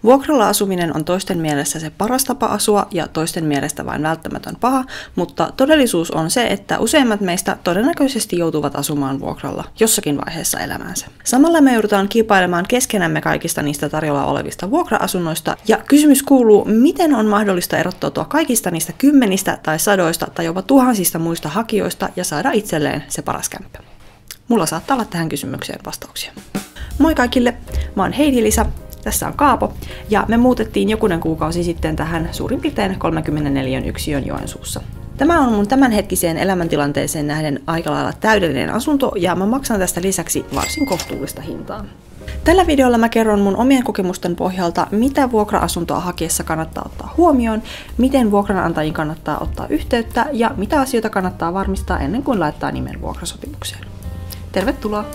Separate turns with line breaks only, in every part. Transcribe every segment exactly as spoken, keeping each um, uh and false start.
Vuokralla asuminen on toisten mielestä se paras tapa asua ja toisten mielestä vain välttämätön paha, mutta todellisuus on se, että useimmat meistä todennäköisesti joutuvat asumaan vuokralla jossakin vaiheessa elämäänsä. Samalla me joudutaan kilpailemaan keskenämme kaikista niistä tarjolla olevista vuokra-asunnoista, ja kysymys kuuluu, miten on mahdollista erottautua kaikista niistä kymmenistä tai sadoista tai jopa tuhansista muista hakijoista ja saada itselleen se paras kämppä. Mulla saattaa olla tähän kysymykseen vastauksia. Moi kaikille, mä oon Heidi-Lisa, tässä on Kaapo, ja me muutettiin jokunen kuukausi sitten tähän suurin piirtein kolmekymmentäneljä yksiön Joensuussa. Tämä on mun tämänhetkiseen elämäntilanteeseen nähden aika lailla täydellinen asunto, ja mä maksan tästä lisäksi varsin kohtuullista hintaa. Tällä videolla mä kerron mun omien kokemusten pohjalta, mitä vuokra-asuntoa hakiessa kannattaa ottaa huomioon, miten vuokranantajiin kannattaa ottaa yhteyttä ja mitä asioita kannattaa varmistaa ennen kuin laittaa nimen vuokrasopimukseen. Tervetuloa!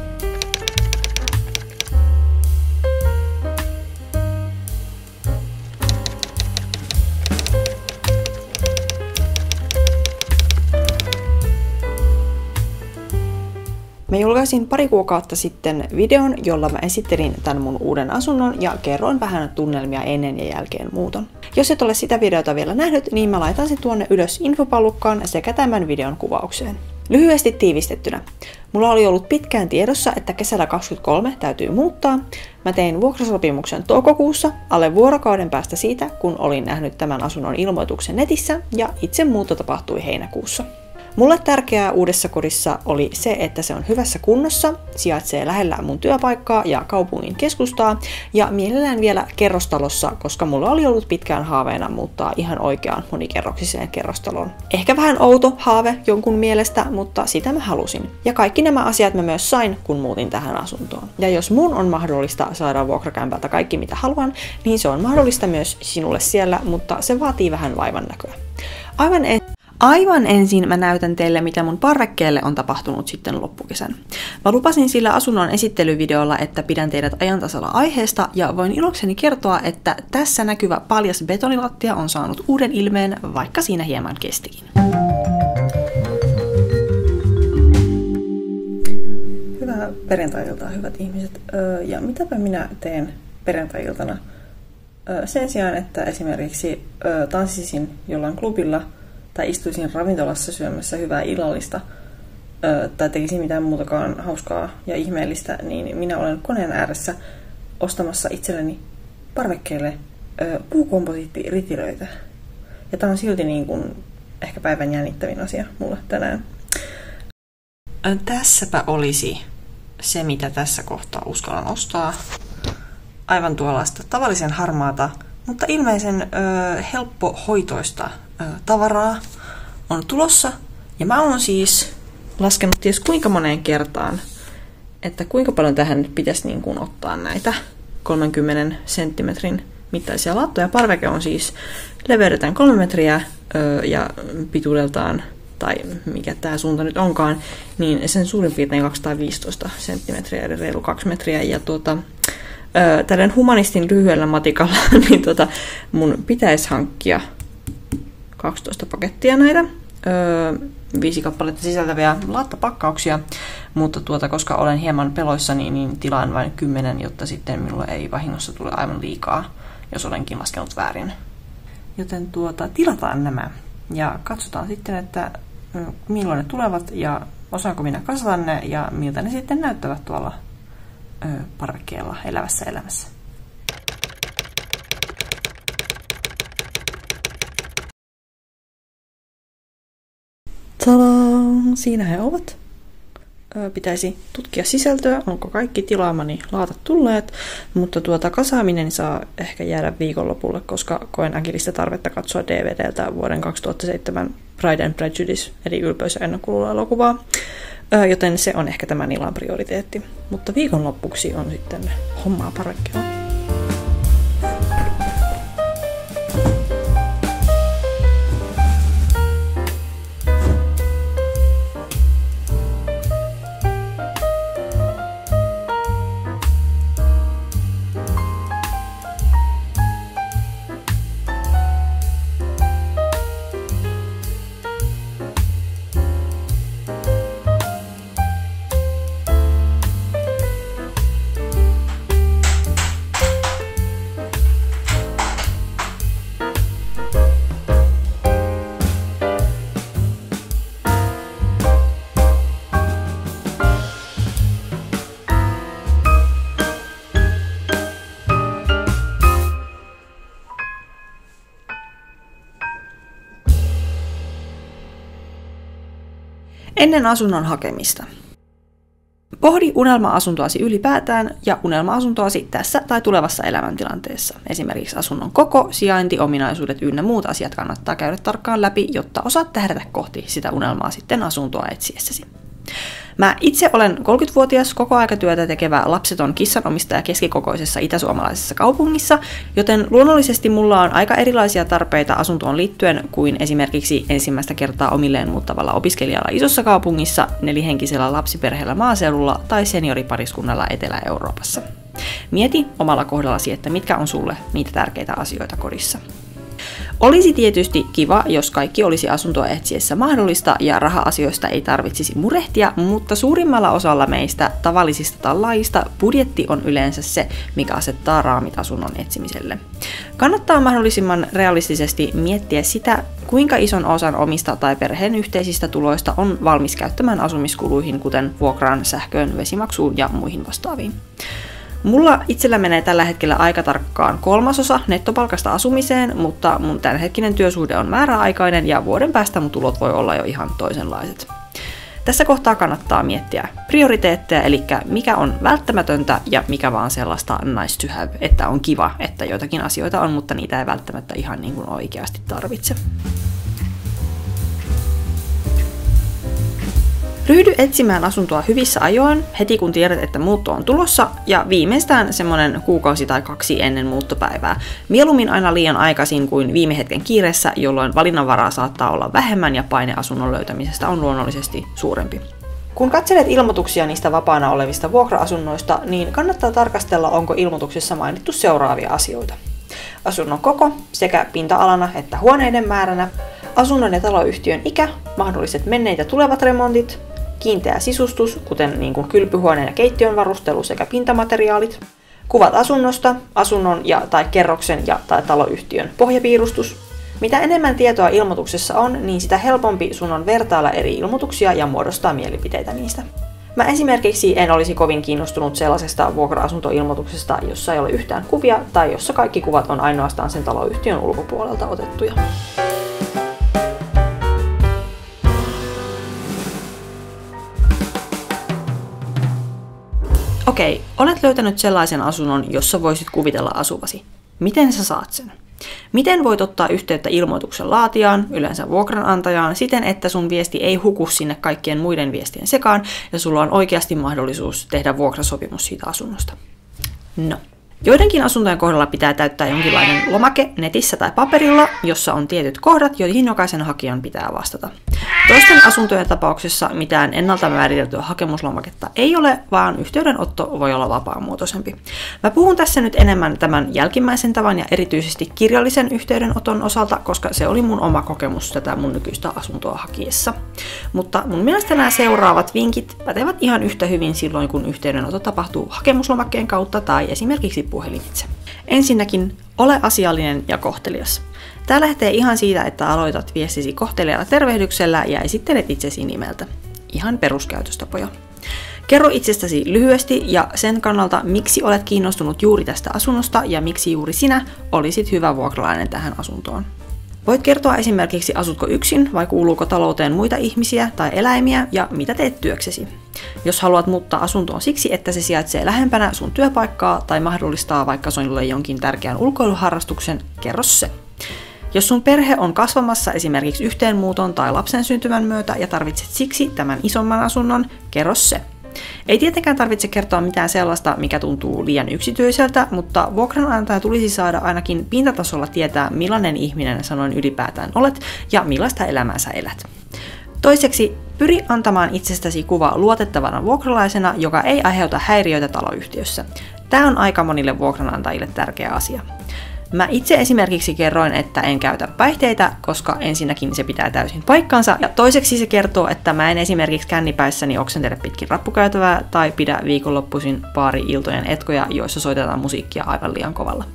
Mä julkaisin pari kuukautta sitten videon, jolla mä esittelin tämän mun uuden asunnon ja kerroin vähän tunnelmia ennen ja jälkeen muuton. Jos et ole sitä videota vielä nähnyt, niin mä laitan sen tuonne ylös infopallukkaan sekä tämän videon kuvaukseen. Lyhyesti tiivistettynä. Mulla oli ollut pitkään tiedossa, että kesällä kaksikymmentäkolme täytyy muuttaa. Mä tein vuokrasopimuksen toukokuussa, alle vuorokauden päästä siitä, kun olin nähnyt tämän asunnon ilmoituksen netissä, ja itse muutto tapahtui heinäkuussa. Mulle tärkeää uudessa kodissa oli se, että se on hyvässä kunnossa, sijaitsee lähellä mun työpaikkaa ja kaupungin keskustaa, ja mielellään vielä kerrostalossa, koska mulla oli ollut pitkään haaveena muuttaa ihan oikeaan monikerroksiseen kerrostaloon. Ehkä vähän outo haave jonkun mielestä, mutta sitä mä halusin. Ja kaikki nämä asiat mä myös sain, kun muutin tähän asuntoon. Ja jos mun on mahdollista saada vuokrakämpältä kaikki mitä haluan, niin se on mahdollista myös sinulle siellä, mutta se vaatii vähän vaivan näköä. Aivan en... Aivan ensin mä näytän teille, mitä mun parvekkeelle on tapahtunut sitten loppukesän. Mä lupasin sillä asunnon esittelyvideolla, että pidän teidät ajan tasalla aiheesta, ja voin ilokseni kertoa, että tässä näkyvä paljas betonilattia on saanut uuden ilmeen, vaikka siinä hieman kestikin. Hyvää perjantai-iltaa, hyvät ihmiset. Ja mitäpä minä teen perjantai-iltana? Sen sijaan, että esimerkiksi tanssisin jollain klubilla, tai istuisin ravintolassa syömässä hyvää illallista, ö, tai tekisin mitään muutakaan hauskaa ja ihmeellistä, niin minä olen koneen ääressä ostamassa itselleni parvekkeelle ö, puukomposiittiritilöitä. Ja tämä on silti niin kuin ehkä päivän jännittävin asia mulle tänään. Ö, tässäpä olisi se, mitä tässä kohtaa uskallan ostaa. Aivan tuollaista tavallisen harmaata, mutta ilmeisen ö, helppohoitoista ö, tavaraa on tulossa. Ja mä oon siis laskenut ties kuinka moneen kertaan, että kuinka paljon tähän nyt pitäisi niin kuin ottaa näitä kolmenkymmenen senttimetrin mittaisia lattoja. Parveke on siis leveydeltään kolme metriä ö, ja pituudeltaan, tai mikä tää suunta nyt onkaan, niin sen suurin piirtein kaksisataaviisitoista senttimetriä, eli reilu kaksi metriä. Ja tuota... Tällainen humanistin lyhyellä matikalla, niin tota, mun pitäisi hankkia kaksitoista pakettia näitä, öö, viisi kappaletta sisältäviä lattapakkauksia, mutta tuota, koska olen hieman peloissani, niin tilaan vain kymmenen, jotta sitten minulle ei vahingossa tule aivan liikaa, jos olenkin laskenut väärin. Joten tuota, tilataan nämä ja katsotaan sitten, että milloin ne tulevat ja osaanko minä kasata ne ja miltä ne sitten näyttävät tuolla parvekkeella elävässä elämässä. Tadaan! Siinä he ovat. Pitäisi tutkia sisältöä, onko kaikki tilaamani laatat tulleet, mutta tuota kasaaminen saa ehkä jäädä viikonlopulle, koska koen äkillistä tarvetta katsoa D V D:ltä vuoden kaksituhattaseitsemän Pride and Prejudice, eli Ylpeys ja ennakkoluulo -elokuvaa. Joten se on ehkä tämän illan prioriteetti. Mutta viikonloppuksi on sitten hommaa parvekkeella. Ennen asunnon hakemista. Pohdi unelma-asuntoasi ylipäätään ja unelma-asuntoasi tässä tai tulevassa elämäntilanteessa. Esimerkiksi asunnon koko, sijainti, ominaisuudet ynnä muut asiat kannattaa käydä tarkkaan läpi, jotta osaat tähdätä kohti sitä unelmaa sitten asuntoa etsiessäsi. Mä itse olen kolmekymmentävuotias kokoaikatyötä tekevä lapseton kissanomistaja keskikokoisessa itäsuomalaisessa kaupungissa, joten luonnollisesti mulla on aika erilaisia tarpeita asuntoon liittyen kuin esimerkiksi ensimmäistä kertaa omilleen muuttavalla opiskelijalla isossa kaupungissa, nelihenkisellä lapsiperheellä maaseudulla tai senioripariskunnalla Etelä-Euroopassa. Mieti omalla kohdallasi, että mitkä on sulle niitä tärkeitä asioita kodissa. Olisi tietysti kiva, jos kaikki olisi asuntoa etsiessä mahdollista ja raha-asioista ei tarvitsisi murehtia, mutta suurimmalla osalla meistä tavallisista tallaajista budjetti on yleensä se, mikä asettaa raamit asunnon etsimiselle. Kannattaa mahdollisimman realistisesti miettiä sitä, kuinka ison osan omista tai perheen yhteisistä tuloista on valmis käyttämään asumiskuluihin, kuten vuokraan, sähköön, vesimaksuun ja muihin vastaaviin. Mulla itsellä menee tällä hetkellä aika tarkkaan kolmasosa nettopalkasta asumiseen, mutta mun tämänhetkinen työsuhde on määräaikainen ja vuoden päästä mun tulot voi olla jo ihan toisenlaiset. Tässä kohtaa kannattaa miettiä prioriteetteja, eli mikä on välttämätöntä ja mikä vaan sellaista nice to have, että on kiva, että joitakin asioita on, mutta niitä ei välttämättä ihan niin kuin oikeasti tarvitse. Ryhdy etsimään asuntoa hyvissä ajoin, heti kun tiedät, että muutto on tulossa, ja viimeistään semmoinen kuukausi tai kaksi ennen muuttopäivää. Mieluummin aina liian aikaisin kuin viime hetken kiireessä, jolloin valinnanvaraa saattaa olla vähemmän ja paine asunnon löytämisestä on luonnollisesti suurempi. Kun katselet ilmoituksia niistä vapaana olevista vuokra-asunnoista, niin kannattaa tarkastella, onko ilmoituksessa mainittu seuraavia asioita. Asunnon koko sekä pinta-alana että huoneiden määränä, asunnon ja taloyhtiön ikä, mahdolliset menneet ja tulevat remontit, kiinteä sisustus, kuten niin kuin kylpyhuoneen ja keittiön varustelu sekä pintamateriaalit, kuvat asunnosta, asunnon ja tai kerroksen ja tai taloyhtiön pohjapiirustus. Mitä enemmän tietoa ilmoituksessa on, niin sitä helpompi sun on vertailla eri ilmoituksia ja muodostaa mielipiteitä niistä. Mä esimerkiksi en olisi kovin kiinnostunut sellaisesta vuokra-asuntoilmoituksesta, jossa ei ole yhtään kuvia tai jossa kaikki kuvat on ainoastaan sen taloyhtiön ulkopuolelta otettuja. Okei, olet löytänyt sellaisen asunnon, jossa voisit kuvitella asuvasi. Miten sä saat sen? Miten voit ottaa yhteyttä ilmoituksen laatijaan, yleensä vuokranantajaan, siten, että sun viesti ei huku sinne kaikkien muiden viestien sekaan ja sulla on oikeasti mahdollisuus tehdä vuokrasopimus siitä asunnosta? No. Joidenkin asuntojen kohdalla pitää täyttää jonkinlainen lomake netissä tai paperilla, jossa on tietyt kohdat, joihin jokaisen hakijan pitää vastata. Toisten asuntojen tapauksessa mitään ennalta määriteltyä hakemuslomaketta ei ole, vaan yhteydenotto voi olla vapaamuotoisempi. Mä puhun tässä nyt enemmän tämän jälkimmäisen tavan ja erityisesti kirjallisen yhteydenoton osalta, koska se oli mun oma kokemus tätä mun nykyistä asuntoa hakiessa. Mutta mun mielestä nämä seuraavat vinkit pätevät ihan yhtä hyvin silloin, kun yhteydenotto tapahtuu hakemuslomakkeen kautta tai esimerkiksi puhelimitse. Ensinnäkin, ole asiallinen ja kohtelias. Tämä lähtee ihan siitä, että aloitat viestisi kohteliaalla tervehdyksellä ja esittelet itsesi nimeltä. Ihan peruskäytöstapoja. Kerro itsestäsi lyhyesti ja sen kannalta, miksi olet kiinnostunut juuri tästä asunnosta ja miksi juuri sinä olisit hyvä vuokralainen tähän asuntoon. Voit kertoa esimerkiksi, asutko yksin vai kuuluuko talouteen muita ihmisiä tai eläimiä ja mitä teet työksesi. Jos haluat muuttaa asuntoon siksi, että se sijaitsee lähempänä sun työpaikkaa tai mahdollistaa vaikka sinulle jonkin tärkeän ulkoiluharrastuksen, kerro se. Jos sun perhe on kasvamassa esimerkiksi yhteenmuuton tai lapsen syntymän myötä ja tarvitset siksi tämän isomman asunnon, kerro se. Ei tietenkään tarvitse kertoa mitään sellaista, mikä tuntuu liian yksityiseltä, mutta vuokranantaja tulisi saada ainakin pintatasolla tietää, millainen ihminen sanoin ylipäätään olet ja millaista elämää sä elät. Toiseksi, pyri antamaan itsestäsi kuva luotettavana vuokralaisena, joka ei aiheuta häiriöitä taloyhtiössä. Tämä on aika monille vuokranantajille tärkeä asia. Mä itse esimerkiksi kerroin, että en käytä päihteitä, koska ensinnäkin se pitää täysin paikkansa, ja toiseksi se kertoo, että mä en esimerkiksi kännipäissäni oksentele pitkin rappukäytävää tai pidä viikonloppuisin baari-iltojen etkoja, joissa soitetaan musiikkia aivan liian kovalla.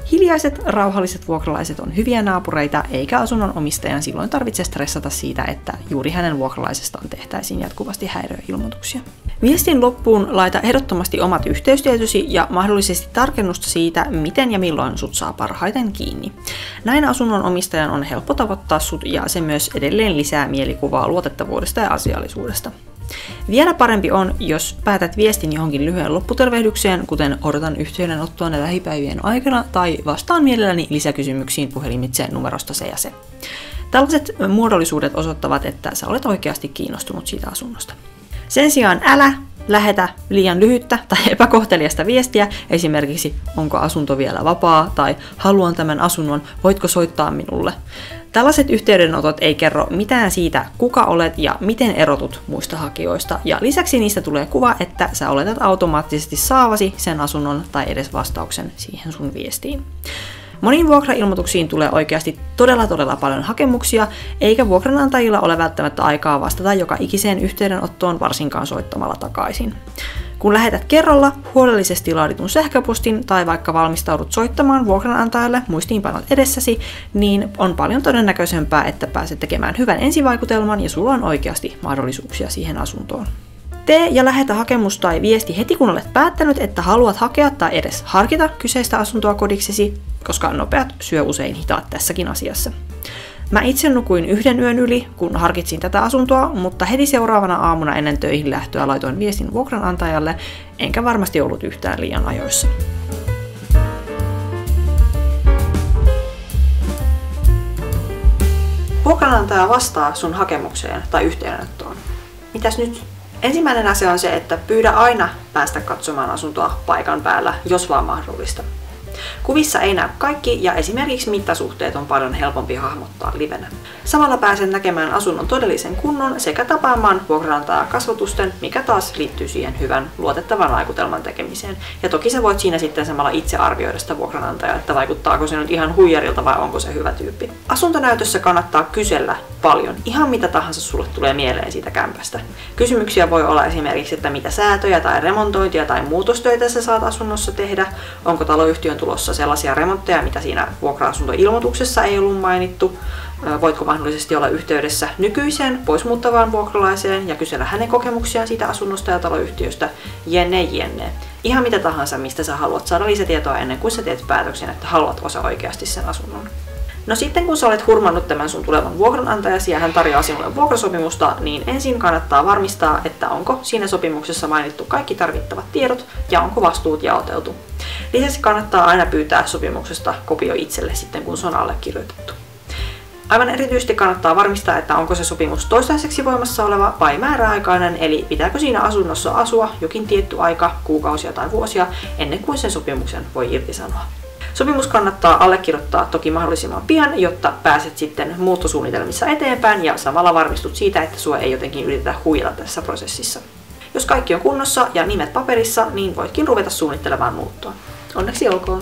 Hiljaiset, rauhalliset vuokralaiset on hyviä naapureita, eikä asunnon omistajan silloin tarvitse stressata siitä, että juuri hänen vuokralaisestaan tehtäisiin jatkuvasti häiriöilmoituksia. Viestin loppuun laita ehdottomasti omat yhteystietosi ja mahdollisesti tarkennusta siitä, miten ja milloin sut saa parhaiten kiinni. Näin asunnon omistajan on helppo tavoittaa sut ja se myös edelleen lisää mielikuvaa luotettavuudesta ja asiallisuudesta. Vielä parempi on, jos päätät viestin johonkin lyhyen lopputervehdykseen, kuten odotan yhteydenottoa lähipäivien aikana tai vastaan mielelläni lisäkysymyksiin puhelimitse numerosta se ja se. Tällaiset muodollisuudet osoittavat, että sä olet oikeasti kiinnostunut siitä asunnosta. Sen sijaan älä lähetä liian lyhyttä tai epäkohteliasta viestiä, esimerkiksi onko asunto vielä vapaa tai haluan tämän asunnon, voitko soittaa minulle. Tällaiset yhteydenotot ei kerro mitään siitä, kuka olet ja miten erotut muista hakijoista, ja lisäksi niistä tulee kuva, että sä oletat automaattisesti saavasi sen asunnon tai edes vastauksen siihen sun viestiin. Moniin vuokrailmoituksiin tulee oikeasti todella todella paljon hakemuksia, eikä vuokranantajilla ole välttämättä aikaa vastata joka ikiseen yhteydenottoon varsinkaan soittamalla takaisin. Kun lähetät kerralla huolellisesti laaditun sähköpostin tai vaikka valmistaudut soittamaan vuokranantajalle muistiinpanot edessäsi, niin on paljon todennäköisempää, että pääset tekemään hyvän ensivaikutelman ja sulla on oikeasti mahdollisuuksia siihen asuntoon. Tee ja lähetä hakemus tai viesti heti kun olet päättänyt, että haluat hakea tai edes harkita kyseistä asuntoa kodiksesi, koska nopeat syö usein hitaat tässäkin asiassa. Mä itse nukuin yhden yön yli, kun harkitsin tätä asuntoa, mutta heti seuraavana aamuna ennen töihin lähtöä laitoin viestin vuokranantajalle, enkä varmasti ollut yhtään liian ajoissa. Vuokranantaja vastaa sun hakemukseen tai yhteydenottoon. Mitäs nyt? Ensimmäinen asia on se, että pyydä aina päästä katsomaan asuntoa paikan päällä, jos vaan mahdollista. Kuvissa ei näy kaikki ja esimerkiksi mittasuhteet on paljon helpompi hahmottaa livenä. Samalla pääset näkemään asunnon todellisen kunnon sekä tapaamaan vuokranantajaa kasvotusten, mikä taas liittyy siihen hyvän luotettavan vaikutelman tekemiseen. Ja toki sä voit siinä sitten samalla itse arvioida sitä vuokranantajaa, että vaikuttaako se nyt ihan huijarilta vai onko se hyvä tyyppi. Asuntonäytössä kannattaa kysellä paljon, ihan mitä tahansa sulle tulee mieleen siitä kämpästä. Kysymyksiä voi olla esimerkiksi, että mitä säätöjä tai remontointia tai muutostöitä sä saat asunnossa tehdä, onko taloyhtiön tulossa sellaisia remontteja, mitä siinä vuokra-asuntoilmoituksessa ei ollut mainittu, voitko mahdollisesti olla yhteydessä nykyiseen poismuuttavaan vuokralaiseen ja kysellä hänen kokemuksiaan siitä asunnosta ja taloyhtiöstä, jenne jenne. Ihan mitä tahansa, mistä sä haluat saada lisätietoa ennen kuin sä teet päätöksen, että haluatko sä oikeasti sen asunnon. No sitten kun sä olet hurmannut tämän sun tulevan vuokranantajasi ja hän tarjoaa sinulle vuokrasopimusta, niin ensin kannattaa varmistaa, että onko siinä sopimuksessa mainittu kaikki tarvittavat tiedot ja onko vastuut jaoteltu. Lisäksi kannattaa aina pyytää sopimuksesta kopio itselle sitten, kun se on allekirjoitettu. Aivan erityisesti kannattaa varmistaa, että onko se sopimus toistaiseksi voimassa oleva vai määräaikainen, eli pitääkö siinä asunnossa asua jokin tietty aika, kuukausia tai vuosia, ennen kuin sen sopimuksen voi irtisanoa. Sopimus kannattaa allekirjoittaa toki mahdollisimman pian, jotta pääset sitten muuttosuunnitelmissa eteenpäin ja samalla varmistut siitä, että sua ei jotenkin yritetä huijata tässä prosessissa. Jos kaikki on kunnossa ja nimet paperissa, niin voitkin ruveta suunnittelemaan muuttoa. Onneksi olkoon!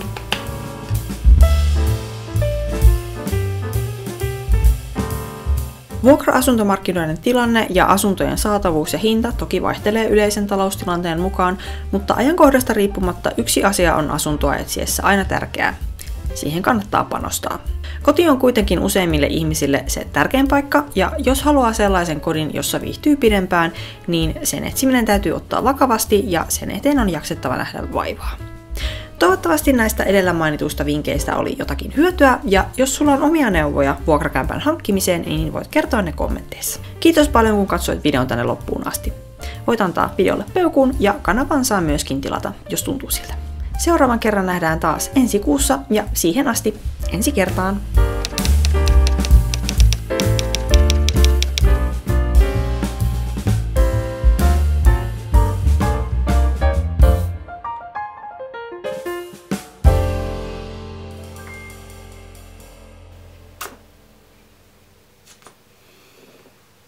Vuokra-asuntomarkkinoiden tilanne ja asuntojen saatavuus ja hinta toki vaihtelee yleisen taloustilanteen mukaan, mutta ajankohdasta riippumatta yksi asia on asuntoa etsiessä aina tärkeää. Siihen kannattaa panostaa. Koti on kuitenkin useimmille ihmisille se tärkein paikka, ja jos haluaa sellaisen kodin, jossa viihtyy pidempään, niin sen etsiminen täytyy ottaa vakavasti ja sen eteen on jaksettava nähdä vaivaa. Toivottavasti näistä edellä mainituista vinkkeistä oli jotakin hyötyä, ja jos sulla on omia neuvoja vuokrakämpän hankkimiseen, niin voit kertoa ne kommenteissa. Kiitos paljon, kun katsoit videon tänne loppuun asti. Voit antaa videolle peukun ja kanavan saa myöskin tilata, jos tuntuu siltä. Seuraavan kerran nähdään taas ensi kuussa ja siihen asti ensi kertaan!